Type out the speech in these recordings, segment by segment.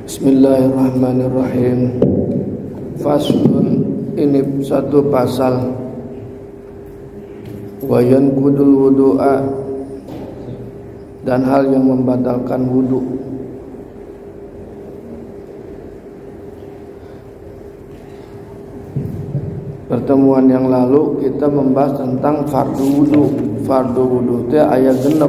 Bismillahirrahmanirrahim. Faslun, ini satu pasal. Wa yanqudul wudu'a, dan hal yang membatalkan wudu. Pertemuan yang lalu kita membahas tentang fardu wudu. Fardu wudu itu ayat genep.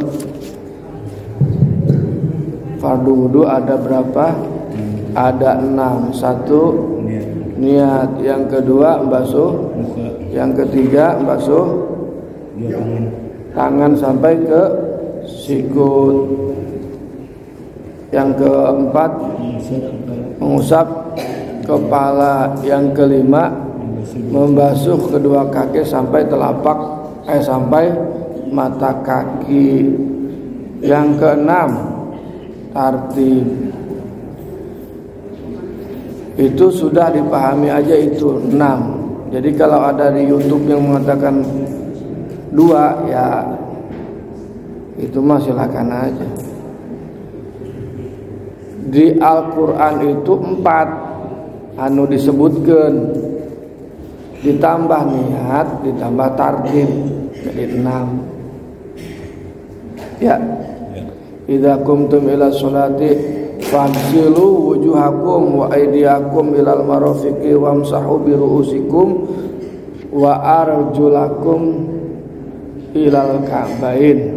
Fardu wudu ada berapa? Ada 6. Satu, niat. Yang kedua, basuh. Yang ketiga, basuh tangan sampai ke sikut. Yang keempat, mengusap kepala. Yang kelima, membasuh kedua kaki sampai telapak sampai mata kaki. Yang keenam, tartib. Itu sudah dipahami aja, itu 6. Jadi kalau ada di YouTube yang mengatakan 2, ya itu mah silakan aja. Di Al-Quran itu 4 anu disebutkan, ditambah niat, ditambah tartib, jadi 6. Ya. Idza qumtum ila sholati faghsilu wujuhakum wa aydiyakum ilal marafiqi wamsahu bi ru'usikum wa arjulakum ilal ka'bain.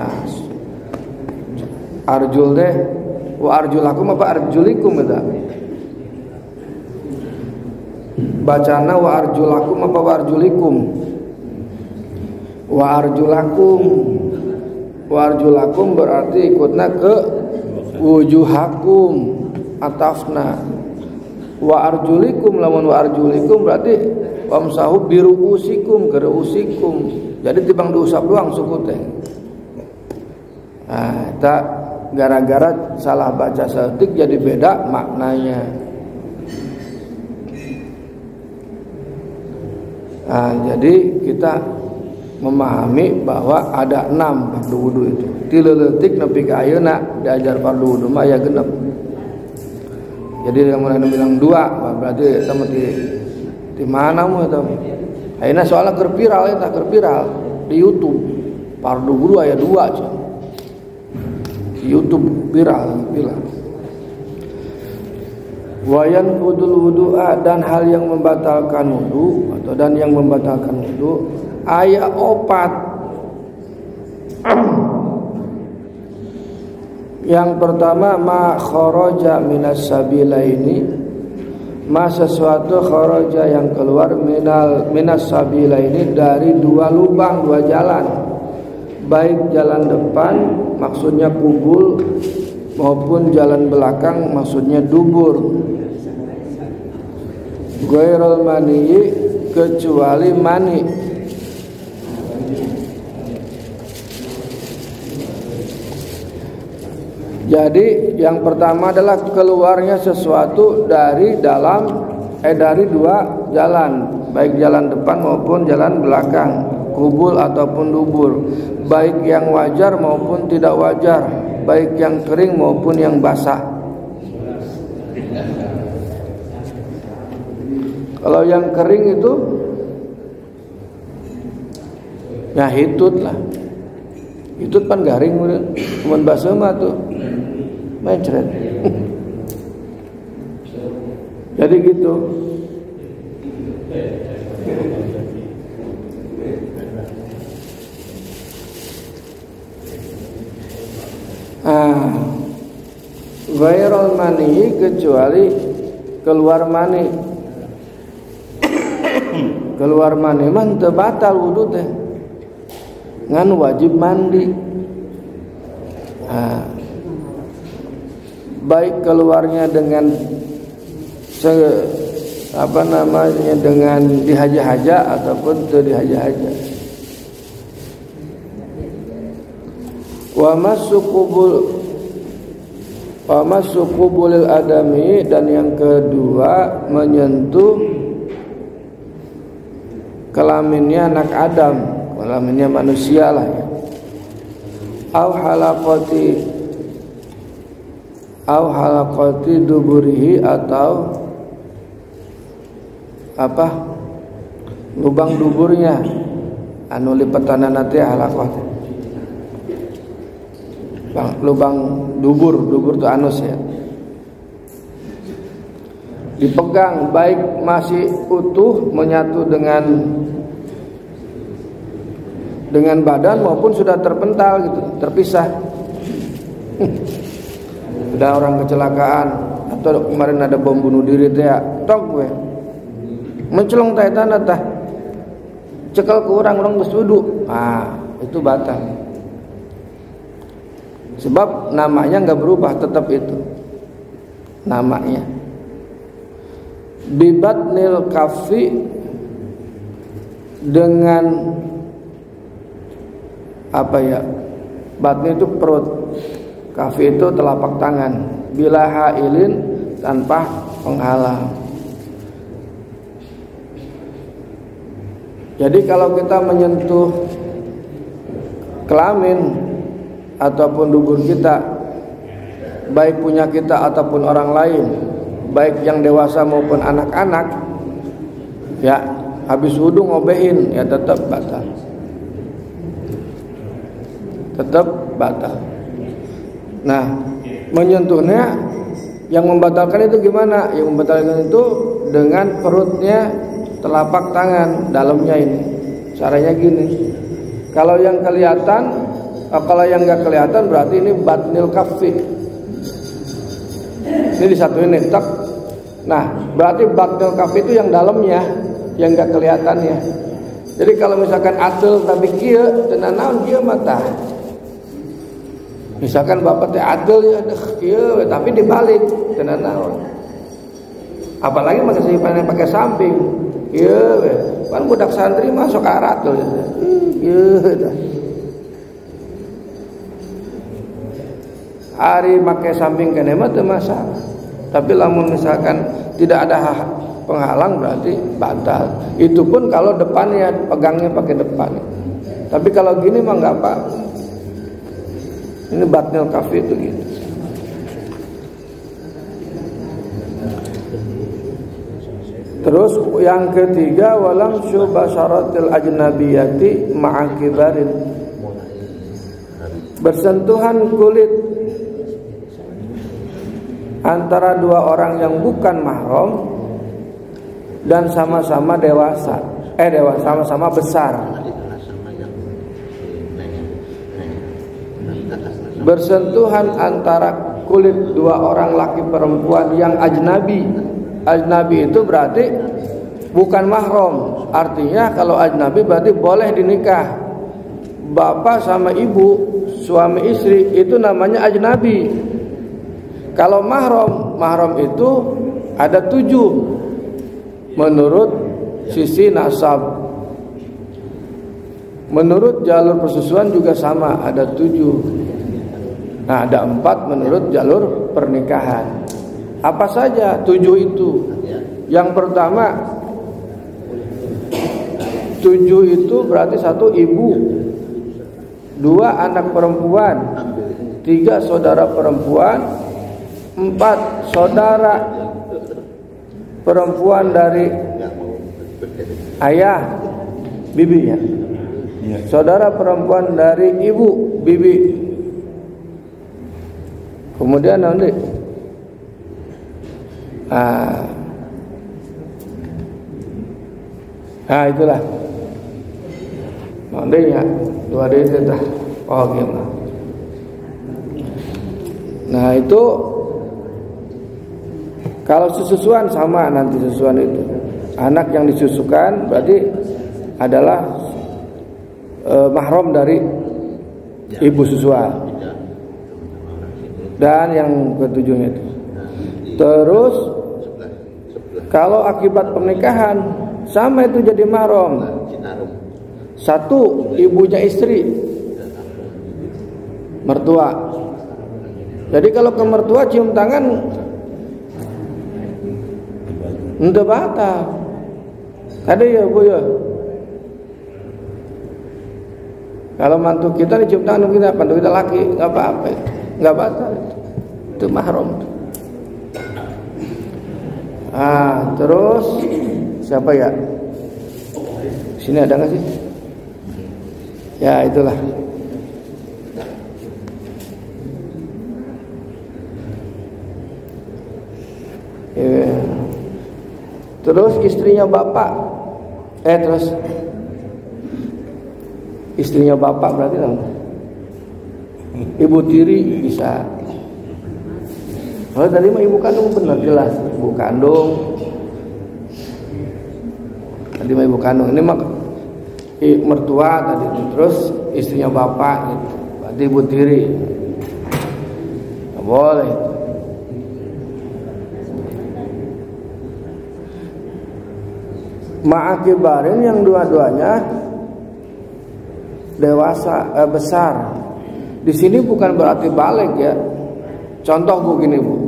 Arjul deh, wa arjulakum apa arjulikum itu? Bacana wa arjulakum apa wa arjulikum? Wa arjulakum. Wa arjulakum berarti ikutna ke wujuhakum, atafna. Wa arjulikum, lamun wa arjulikum berarti wamsahu biruusikum, ke ruusikum. Jadi tibang diusap doang suku teh. Nah, kita gara-gara salah baca setik jadi beda maknanya. Nah, jadi kita memahami bahwa ada 6 fardu wudu itu. Tileutik nepi ka ayeuna diajar fardu wudu mah aya genep. Jadi yang mana bilang 2, berarti eta mah di mana mah eta. Ayeuna soalna keur viral eta, keur viral di YouTube. Fardu wudu aya 2 aja. Di YouTube viral. Wa yanqudul wudu'a, dan hal yang membatalkan wudu atau dan yang membatalkan wudu aya 4. Yang pertama, ma kharaja minas sabilaini, ma sesuatu kharaja yang keluar minas sabilaini dari 2 lubang, 2 jalan. Baik jalan depan maksudnya kubul maupun jalan belakang maksudnya dubur. Ghairul mani, kecuali mani. Jadi yang pertama adalah keluarnya sesuatu dari dari 2 jalan, baik jalan depan maupun jalan belakang, kubul ataupun dubur, baik yang wajar maupun tidak wajar, baik yang kering maupun yang basah. Kalau yang kering itu ya hitut lah. Hitut kan garing, cuman basah mah tuh mencret. Jadi gitu. Ghairul mani, kecuali keluar mani. Keluar mani mah teu batal wudu teh, ngan wajib mandi. Baik keluarnya dengan dengan dihaja-haja ataupun teu dihaja-haja. Wa masukubulil adami, dan yang kedua menyentuh kelaminnya anak Adam, kelaminnya manusia lah ya. Au halaqati au halaqati duburihi, atau apa, lubang duburnya, anu lipetanan nanti halaqah, lubang dubur tuh anus ya, dipegang baik masih utuh menyatu dengan badan maupun sudah terpental gitu, terpisah. Sudah orang kecelakaan atau kemarin ada bom bunuh diri teh ya, tok gue mencelong teh tanah tah cekel ke orang geus wudu, itu batal. Sebab namanya enggak berubah, tetap itu namanya. Bibatnil kafi, dengan apa ya, batni itu perut, kafi itu telapak tangan, bila hailin, tanpa penghalang. Jadi kalau kita menyentuh kelamin ataupun dubur kita, baik punya kita ataupun orang lain, baik yang dewasa maupun anak-anak, ya habis wudu ngobehin, ya tetap batal. Tetap batal. Nah, menyentuhnya yang membatalkan itu gimana? Yang membatalkan itu dengan perutnya, telapak tangan dalamnya ini. Caranya gini. Kalau yang kelihatan, kalau yang enggak kelihatan berarti ini batnil kaffi. Ini disatuin nih, tak. Nah, berarti batnil kaffi itu yang dalamnya, yang enggak kelihatannya. Jadi kalau misalkan atul tapi kieu teu naon kieu mata. Misalkan bapak teh adil ya kieu tapi dibalik teu naon. Apalagi pakai samping. Kieu kan budak santri mah sok aratul. Kieu tah. Ari make samping kene mah teu masalah. Tapi lamun misalkan tidak ada penghalang berarti batal. Itu pun kalau depannya pegangnya pakai depan. Tapi kalau gini mah enggak apa. Ini batnil kafi itu gitu. Terus yang ketiga, walam syubasharatil ajnabiyati ma'akibarin, bersentuhan kulit antara dua orang yang bukan mahram dan sama-sama dewasa, sama-sama besar. Bersentuhan antara kulit dua orang laki perempuan yang ajnabi. Ajnabi itu berarti bukan mahram. Artinya kalau ajnabi berarti boleh dinikah. Bapak sama ibu, suami istri itu namanya ajnabi. Kalau mahram itu ada 7 menurut sisi nasab. Menurut jalur persusuan juga sama, ada 7. Nah, ada 4 menurut jalur pernikahan. Apa saja 7 itu? Yang pertama, 7 itu berarti 1 ibu, 2 anak perempuan, 3 saudara perempuan, 4 saudara perempuan dari ayah, bibi ya. Saudara perempuan dari ibu, bibi. Kemudian nanti itulah nanti ya 2 itu dah. Oh gimana? Nah itu kalau susuan sama, nanti susuan itu anak yang disusukan berarti adalah mahram dari ibu susuan. Dan yang ketujuhnya itu. Terus kalau akibat pernikahan sama itu jadi mahram. 1 ibunya istri, mertua. Jadi kalau ke mertua cium tangan enggak batal. Ada ya Bu ya. Kalau mantu kita dicium tangan kita, mantu kita laki, enggak apa-apa itu. Enggak batal. itu mahram. Terus siapa ya? Sini ada nggak sih? Ya itulah. Terus istrinya bapak, terus istrinya bapak berarti dong. Ibu tiri bisa. Kalau tadi mah ibu kandung benar jelas, ibu kandung. Tadi mah ibu kandung, ini mah mertua tadi. Terus istrinya bapak itu, berarti ibu tiri. Nggak boleh. Ma'akibarin yang dua-duanya dewasa, besar. Di sini bukan berarti balik ya. Contoh begini Bu,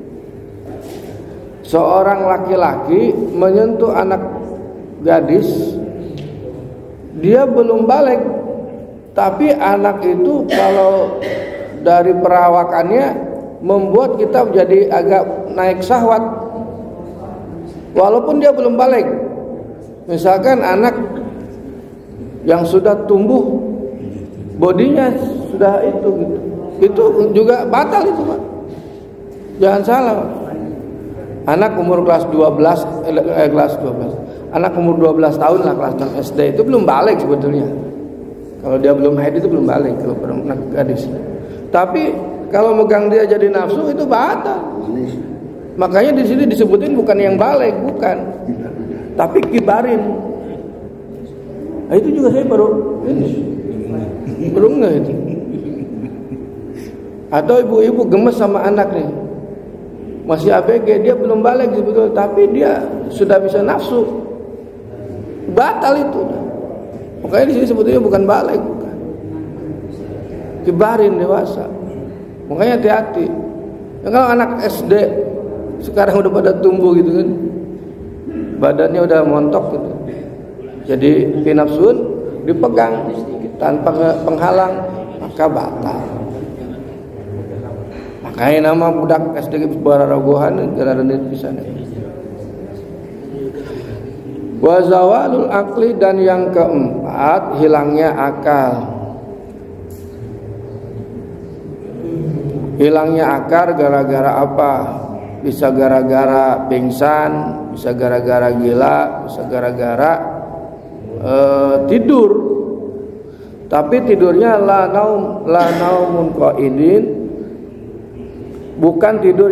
seorang laki-laki menyentuh anak gadis, dia belum balik, tapi anak itu kalau dari perawakannya membuat kita jadi agak naik syahwat, walaupun dia belum balik. Misalkan anak yang sudah tumbuh bodinya sudah itu juga batal itu Pak. Jangan salah Pak. Anak umur kelas 12 anak umur 12 tahun lah, kelas 6 SD itu belum balik sebetulnya. Kalau dia belum haid itu belum balik kalau anak gadis. Tapi kalau megang dia jadi nafsu itu batal. Makanya di sini disebutin bukan yang balik, bukan. Tapi kibarin. Nah, itu juga saya baru nggak itu. Atau ibu-ibu gemes sama anak nih, masih ABG, dia belum balik sebetulnya, tapi dia sudah bisa nafsu, batal itu. Makanya di sini sebetulnya bukan balik, bukan. Kibarin dewasa. Makanya hati-hati. Ya, kalau anak SD sekarang udah pada tumbuh gitu kan, badannya udah montok gitu, jadi pinafsun dipegang tanpa penghalang, maka batal. Makanya nama budak SD bararagohan gara-gara pisan. Wa zawalul akli, dan yang keempat hilangnya akal. Hilangnya akal gara-gara apa? Bisa gara-gara pingsan, bisa gara-gara gila, bisa gara-gara tidur. Tapi tidurnya la naumun qaidin, bukan tidur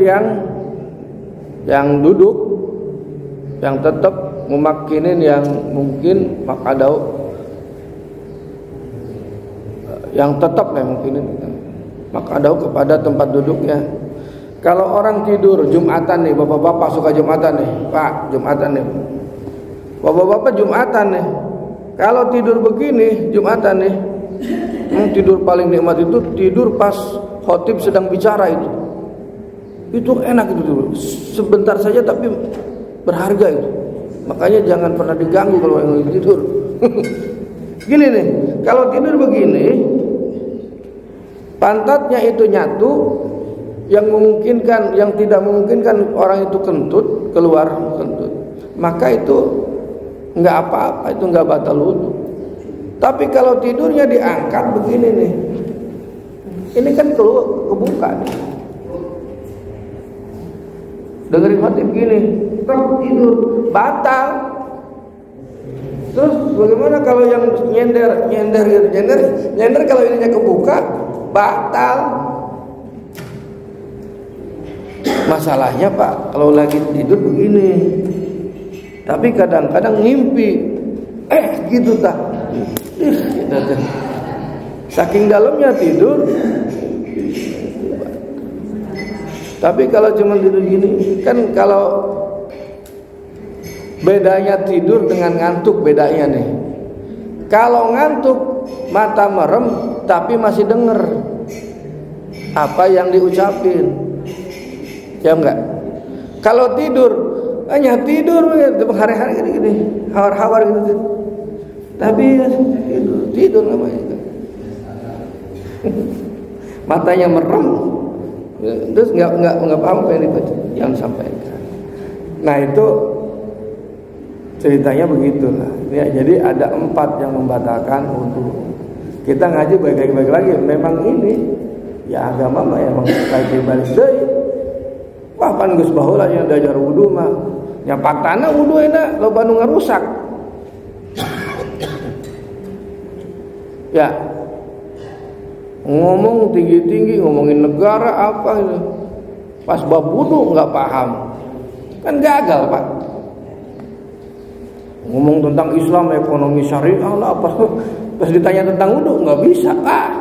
yang duduk, yang tetap memakinin, yang mungkin makadau, yang tetap lah mungkinin makadau kepada tempat duduknya. Kalau orang tidur Jumatan nih, bapak-bapak suka Jumatan nih, Pak, Jumatan nih, bapak-bapak Jumatan nih, kalau tidur begini Jumatan nih, tidur paling nikmat itu tidur pas khotib sedang bicara itu enak itu dulu, sebentar saja tapi berharga itu. Makanya jangan pernah diganggu kalau yang lagi tidur. Gini nih, kalau tidur begini, pantatnya itu nyatu, yang memungkinkan, yang tidak memungkinkan orang itu kentut, keluar kentut, maka itu nggak apa-apa, itu nggak batal wudu. Tapi kalau tidurnya diangkat begini nih, ini kan kebuka nih. Dengerin khotib gini, tidur batal. Terus bagaimana kalau yang nyender kalau ininya kebuka, batal. Masalahnya Pak, kalau lagi tidur begini, tapi kadang-kadang ngimpi, gitu tak, saking dalamnya tidur. Tapi kalau cuma tidur gini, kan kalau bedanya tidur dengan ngantuk, bedanya nih. Kalau ngantuk mata merem tapi masih denger apa yang diucapin, ya enggak? Kalau tidur hanya tidur, hari-hari gini, hawar-hawar gitu. Tapi ya, tidur namanya. Matanya merem, Terus nggak paham apa yang dibaca, jangan sampaikan. Nah itu ceritanya begitulah. Ya, jadi ada 4 yang membatalkan wudu. Kita ngaji baik lagi. Memang ini ya agama mah emang kayak balik deui. Wah pan geus baheula yang diajar wudu mah. Nya faktana wudu enak loba nu ngarusak. Ya. Ngomong tinggi-tinggi, ngomongin negara apa itu. Pas bab wudu enggak paham. Kan gagal, Pak. Ngomong tentang Islam, ekonomi syariah lah apa. Pas ditanya tentang wudu enggak bisa.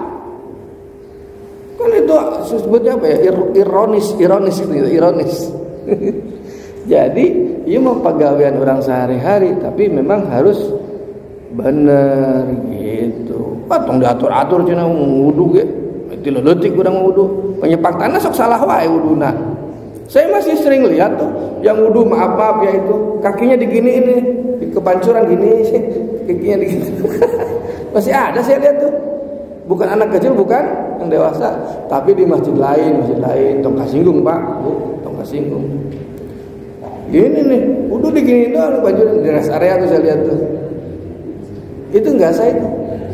Kan itu sebutnya apa ya? Ironis gitu, ironis. Jadi, ini mah pegawaian orang sehari-hari, tapi memang harus bener gitu. Tong diatur-atur cenah wudu ge. Tilu leutik urang wudu. Penyepaktana sok salah wae wuduna. Saya masih sering lihat tuh yang wudu maaf ya itu kakinya diginiin nih, di kepancuran gini sih, kakinya digini. Masih ada saya lihat tuh. Bukan anak kecil, bukan yang dewasa, tapi di masjid lain tong kasinggung, Pak. Bu, tong kasinggung. Gini nih, wudu diginiin doang pancuran di rest area tuh saya lihat tuh. Itu enggak sah itu.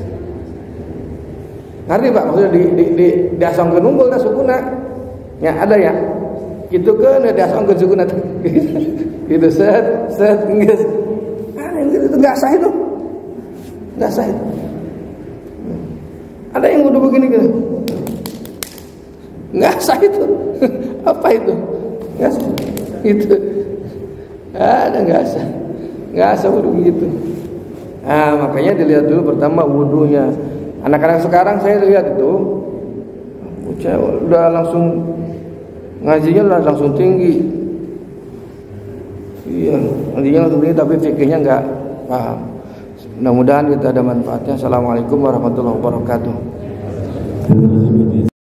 Ngerti Pak, maksudnya di asongkeun unggul teh sukuna. Ya ada ya. Kitu kan di asongkeun sukuna teh. Gitu set geus. Itu enggak sah itu. Enggak sah itu. Ada yang wudu begini gitu. Enggak sah itu. Apa itu? Enggak sah. Itu. Ada enggak sah. Enggak sah wudu gitu. Nah, makanya dilihat dulu pertama wudunya. Anak-anak sekarang saya lihat itu udah langsung ngajinya langsung tinggi. Iya, ngajinya langsung tinggi tapi fikihnya enggak paham. Mudah-mudahan kita ada manfaatnya. Assalamualaikum warahmatullahi wabarakatuh.